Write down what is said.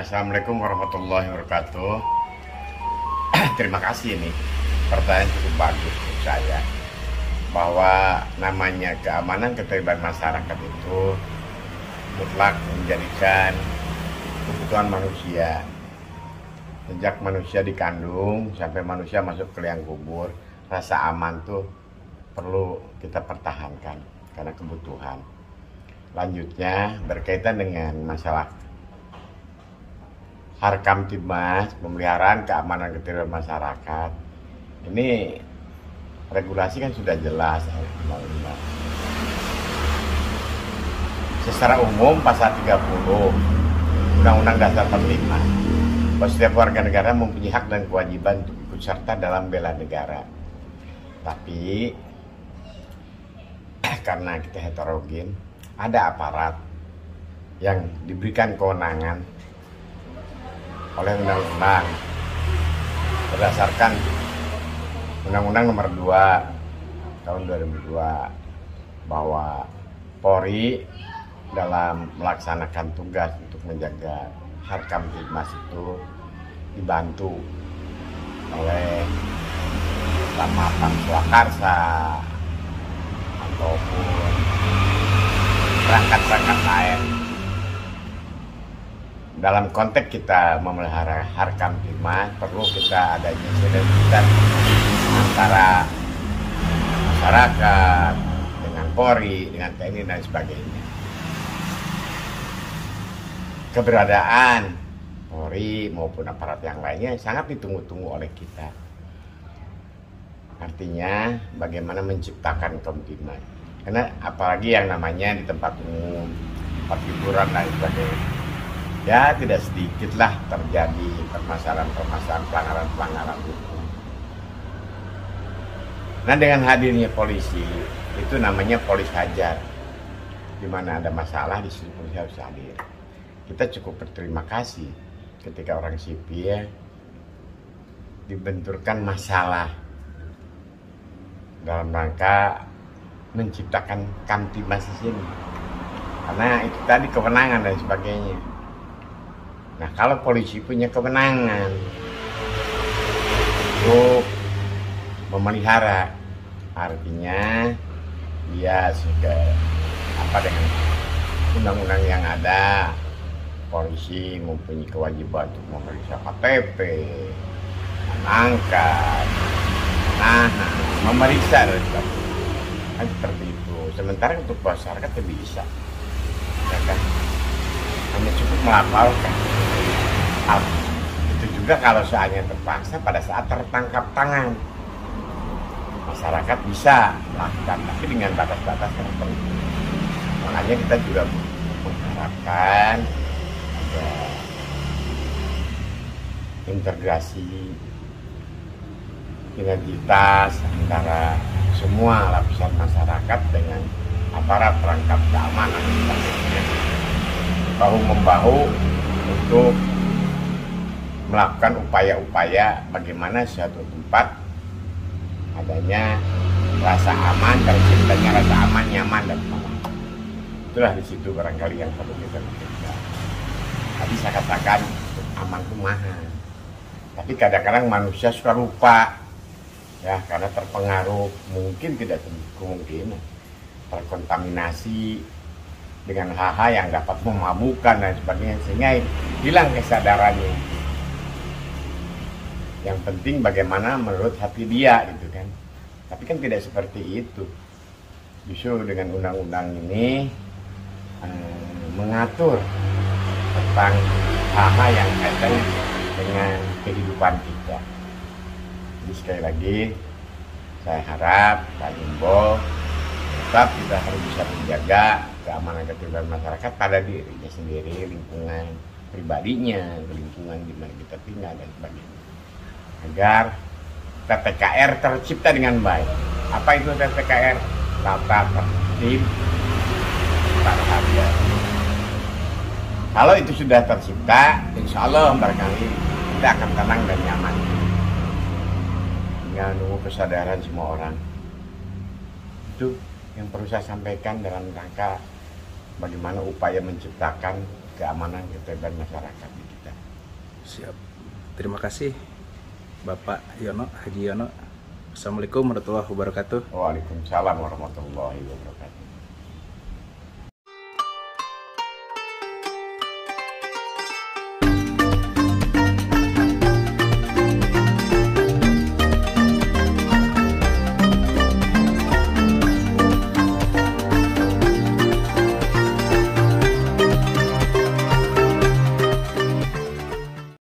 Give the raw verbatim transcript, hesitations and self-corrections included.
Assalamualaikum warahmatullahi wabarakatuh. Terima kasih nih, pertanyaan cukup bagus menurut saya. Bahwa namanya keamanan keterlibatan masyarakat itu mutlak menjadikan kebutuhan manusia. Sejak manusia dikandung sampai manusia masuk ke liang kubur, rasa aman tuh perlu kita pertahankan karena kebutuhan. Lanjutnya berkaitan dengan masalah Harkamtibmas, pemeliharaan keamanan keterlibatan masyarakat. Ini regulasi kan sudah jelas. Secara umum pasal tiga puluh Undang-Undang Dasar empat puluh lima bahwa setiap warga negara mempunyai hak dan kewajiban untuk ikut serta dalam bela negara. Tapi karena kita heterogen, ada aparat yang diberikan kewenangan oleh undang-undang berdasarkan Undang-Undang Nomor dua tahun dua ribu dua bahwa Polri dalam melaksanakan tugas untuk menjaga Harkamtibmas itu dibantu oleh Kecamatan Surakarsa ataupun perangkat-perangkat lain. Dalam konteks kita memelihara Harkamtibmas, perlu kita adanya sinergitas antara masyarakat dengan Polri, dengan T N I dan sebagainya. Keberadaan Polri maupun aparat yang lainnya sangat ditunggu-tunggu oleh kita. Artinya bagaimana menciptakan Kamtibmas. Karena apalagi yang namanya di tempat umum, tempat hiburan dan sebagainya, ya tidak sedikitlah terjadi permasalahan-permasalahan pelanggaran-pelanggaran hukum. Nah, dengan hadirnya polisi, itu namanya polis hajar. Di mana ada masalah, di situ polisi harus hadir. Kita cukup berterima kasih ketika orang sipil dibenturkan masalah dalam rangka menciptakan Kamtibmas di sini. Karena itu tadi kewenangan dan sebagainya. Nah, kalau polisi punya kewenangan untuk memelihara, artinya dia juga apa dengan undang-undang yang ada, polisi mempunyai kewajiban untuk memeriksa K T P, mengangkat, menahan, memeriksa dan sebagainya. Kan seperti itu. Sementara untuk masyarakat tidak bisa, ya kan? Hanya cukup melaporkan. Hal itu juga kalau seandainya terpaksa pada saat tertangkap tangan, masyarakat bisa melakukan, tapi dengan batas-batas yang tertentu. Makanya kita juga mengharapkan ada integrasi sinergitas antara semua lapisan masyarakat dengan aparat perangkat keamanan, bahu membahu untuk melakukan upaya-upaya bagaimana suatu tempat adanya rasa aman, terciptanya rasa aman, nyaman dan aman. Itulah di situ barangkali yang perlu kita pikirkan. Tadi saya katakan aman itu mahal, tapi kadang-kadang manusia suka lupa, ya, karena terpengaruh, mungkin tidak kemungkinan terkontaminasi dengan hal-hal yang dapat memabukkan dan sebagainya, sehingga hilang kesadarannya. Yang penting bagaimana menurut hati dia, gitu kan. Tapi kan tidak seperti itu. Justru dengan undang-undang ini eh, mengatur tentang hal-hal yang kaitannya dengan kehidupan kita. Jadi sekali lagi saya harap Pak Jumbo tetap kita harus bisa menjaga keamanan keterlibatan masyarakat pada dirinya sendiri, lingkungan pribadinya, lingkungan di mana kita tinggal dan sebagainya, agar T P K R tercipta dengan baik. Apa itu T P K R? Tata tertib, tata harga. Kalau itu sudah tercipta, insya Allah barangkali kita akan tenang dan nyaman. Tinggal nunggu kesadaran semua orang. Itu yang perlu saya sampaikan dalam rangka bagaimana upaya menciptakan keamanan keterlibatan masyarakat di kita. Siap. Terima kasih Bapak Yono, Haji Yono. Assalamualaikum warahmatullahi wabarakatuh. Waalaikumsalam warahmatullahi wabarakatuh.